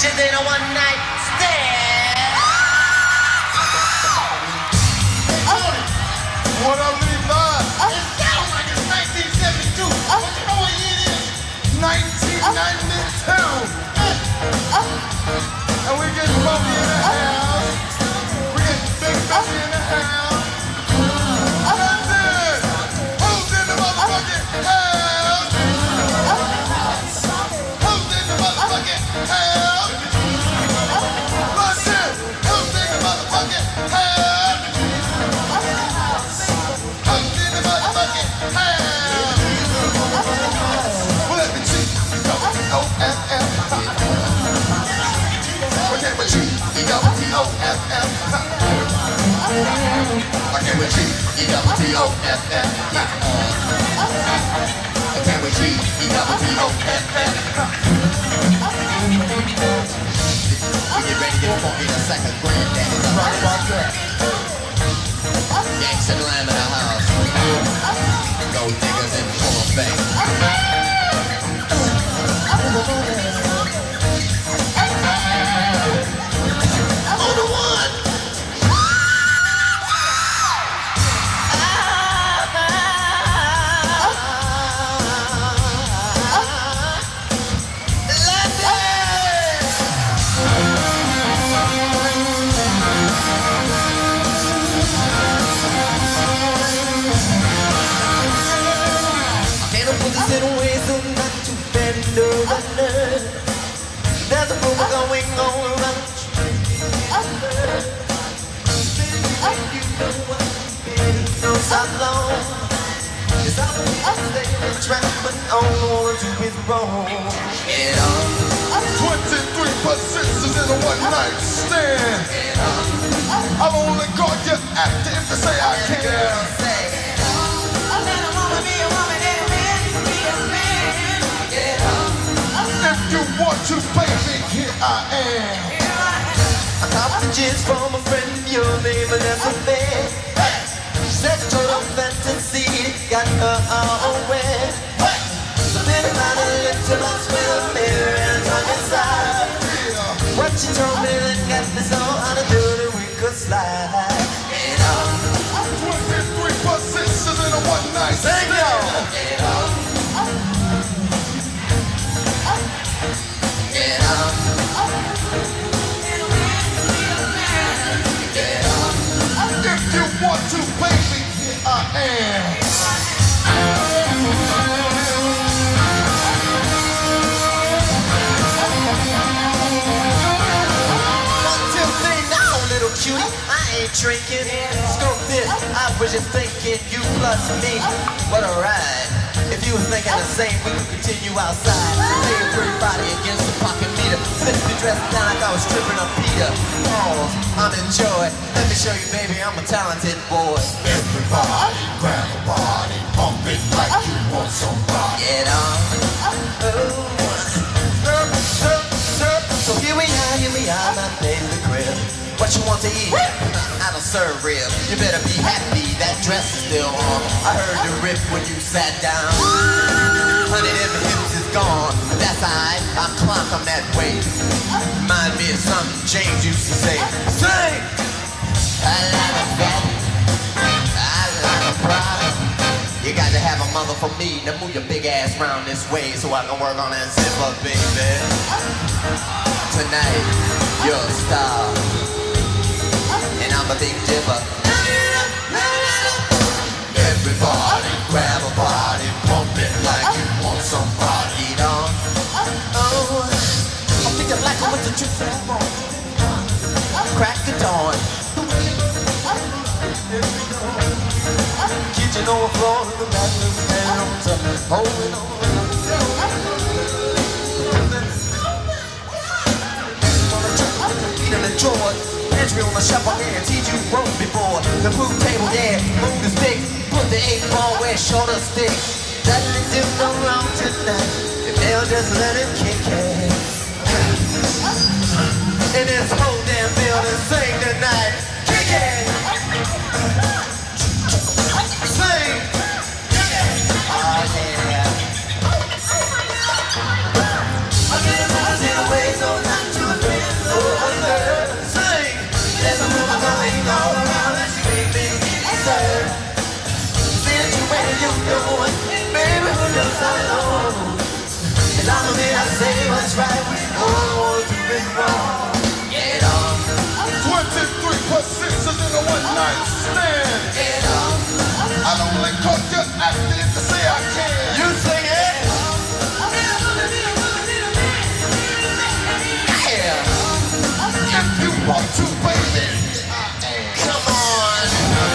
Just in a one night stand. What up, Levi? It sounds like it's 1972. But you know what year it is? 1992. And we get funky in the house. We get big funky in the house. Listen, who's in the motherfucking house? Who's in the motherfucking house? Listen, who's in the motherfucking house? Who's in the motherfucking house? Well, let me see. G-O-F-F. I can't with G-E-O-T-O-F-F. I can't with G-E-O-T-O-F-F. I can't with G-E-O-T-O-F-F. We get ready to get funky in a second. Granddaddy's right about that. Gangsta Glam in the house. Gold diggers in full effect. On the one. There's a rumor going on around you know what knows how long. It's all the stay in the trap, but all I wanna do is wrong. Get on. 23 positions in a one-night stand. I've only got you active to say I can. If you want to, baby, here I am. I caught the jizz from a friend, your name Vanessa Bet. Said you told her fantasy, got her all wet. So then I looked to my sweater mirror and hung inside. What she told me that got me so how to do that we could slide. Get on. 23 positions in a one-night stand. Get on. Get on. If you want to, baby, here I am. Until then, now, little cutie, I ain't drinking. Screw this, I was just thinking you plus me. What a ride. If you was thinking the same, we could continue outside. Lay your pretty body against the pocket meter. Slip your dress down like I was stripping a Peter. Pause, I'm enjoying. Let me show you, baby, I'm a talented boy. Everybody grab a body, pump it like you want somebody. Get on. So here we are, my Paisley crib. What you want to eat? I don't serve rib. You better be happy, that dress is still on. I heard the rip when you sat down. Honey, them hips is gone, but that's alright. I'll clock them that way. Remind me of something James used to say. Sing! I like a fat, I like a pride. You got to have a mother for me. Now move your big ass round this way so I can work on that zipper, baby. Tonight, you're a star, and I'm a big dipper. Everybody grab a body, pump it like you want somebody. Eat on. Oh, I think I like it with the tricks that I'm on. Crack the dawn. Kitchen overflow, the bathroom bedrooms up, holding on. In the drawer, entry on the shelf, I guarantee you broke before. The food table, yeah, move the stick, put the 8-ball where shoulder stick. Nothing do no wrong tonight, if they'll just let it kick it. In this whole damn building, sing tonight, kick it. Sing, oh yeah. I get a thousand ways, so not to When I say what's right, we all do it wrong. Get off. 23 plus 6 is in a one-night stand. Get off. I'll only call you after if you say I can. You sing it. Yeah. If you want to, baby. Come on.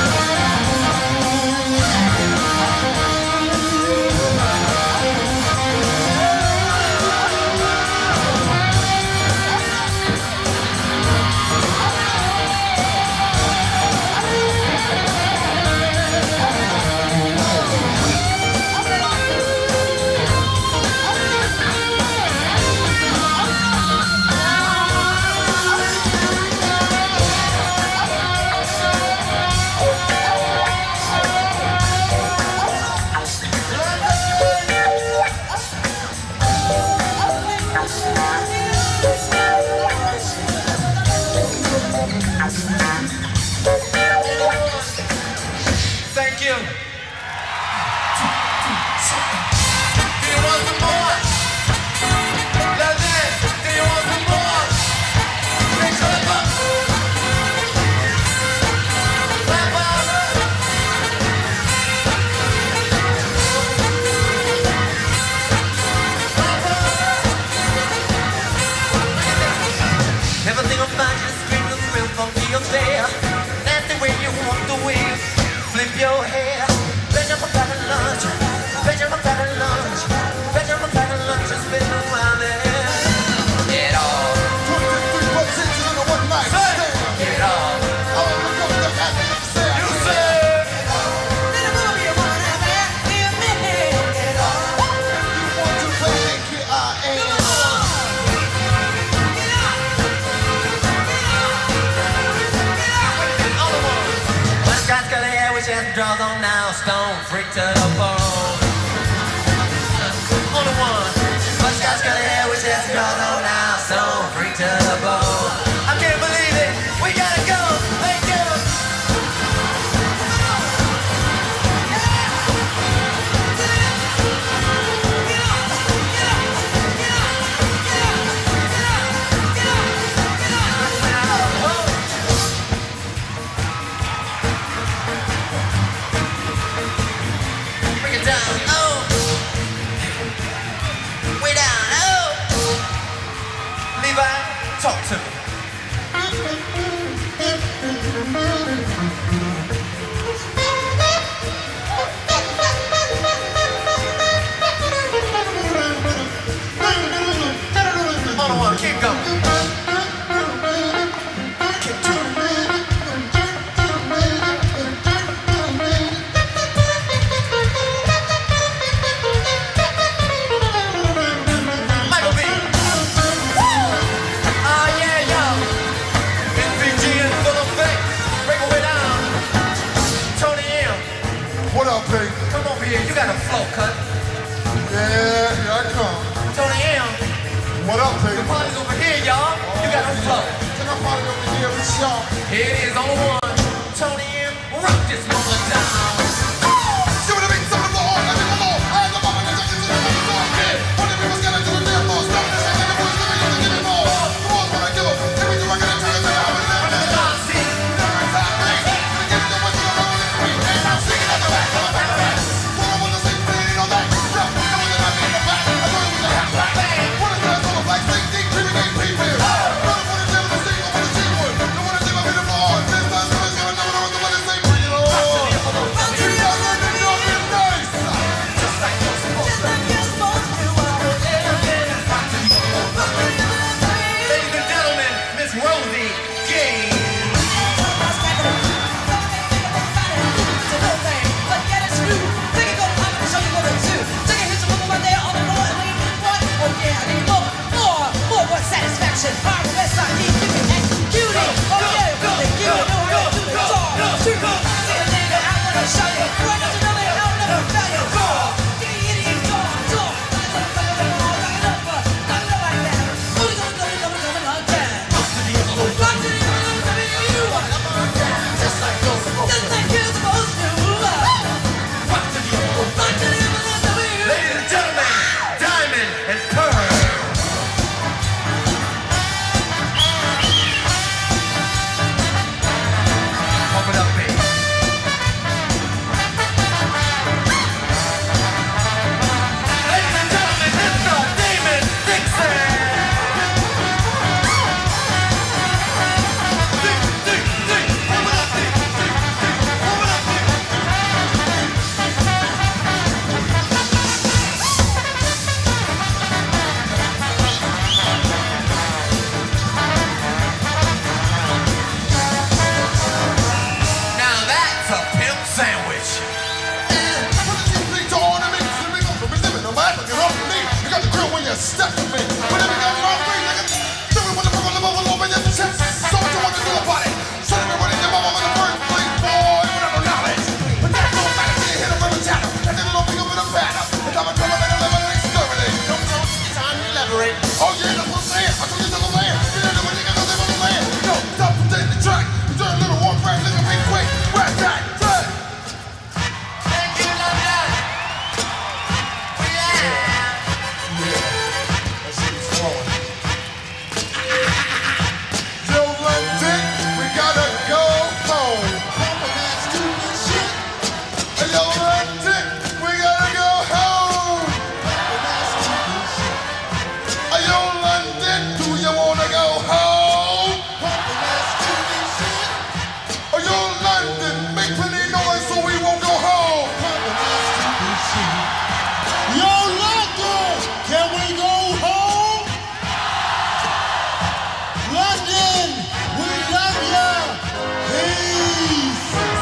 Thank you. Do you want some more? Listen, do you want some more? Big clap up. Clap up. Everything about you screams a real funky affair. That's the way you want the wave. Flip your hair, veg up a pack of lunch, veg up a pack of lunch, veg up a pack of lunch and spin around there. Get off. 23 plus 6 is in a one-night stand. Get off. I'll only call you after if you say I You can. say. You want to, baby, here I am. Scott's got a hair which has draws on now, stone freak to the bone. Only one. But Scott's got a hair which has draws on now, stone freak to the bone. I can't believe it. We gotta go. Thank you. Bring it down. Oh. Way down. Oh. Levi, talk to me. On the one, keep going. Keep to it. Michael B. Oh yeah, yo. NVG in full effect. Break away down. Tony M. What up, baby? Come over here. You got a flow cut. Yeah, here I come. Tony M. What up, baby? The party's over here, y'all. You got a flow. Can I party over here with y'all? Here it is on the one. Tony M. Rock this mother down. See what I mean? Some of the hard, I mean, the law. I ain't the mama, the judges, and the law. What the people's gonna do with their laws? Stop this, and the boys gonna use to give it more. The boys wanna give up. Every time I get into it, I would never let it go. Every time, baby, we get to what's going on in the street. And I'm singing at the back of the back. What I want to say, please, on that. Yo, I want to not be in the back. I thought it was a half back. What is that? All the black things, deep, creepy, deep, deep, deep. What I want to do with the single, with the G-word. I want to see my beautiful heart. This time, someone's gonna know what I want to say. Bring it on. elaborate? Oh yeah, that's what I'm saying. I told you to the land. You know when niggas don't live on the land. No, stop protecting the track. You turn a little warm crack, look at me quick. Rat tat, tat. Thank you, London. We are. That shit is flowing. Yo, London, we gotta go home. Pumping that stupid shit. Hey, yo, London, we gotta go home. Pumping that stupid shit. Hey, yo, London, do you wanna go home? Pumping that stupid shit. Hey, yo, London, make plenty noise so we won't go home. Pumping that stupid shit. Yo, London, can we go home? London, we love ya. Peace.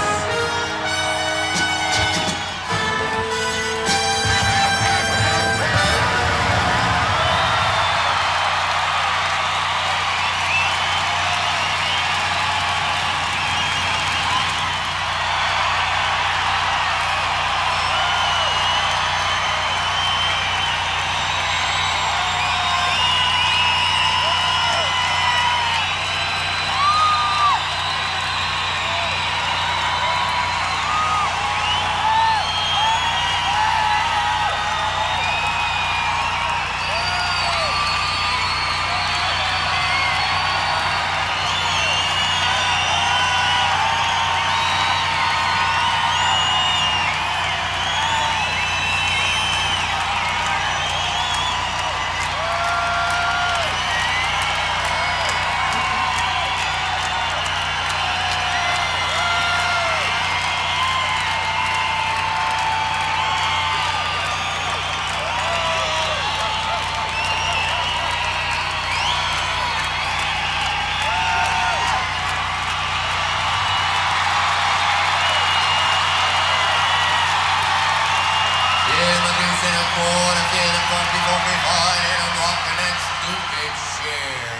Yeah, my new soundboard. I'm feeling funky, funky, fine. I'm rocking that stupid shit.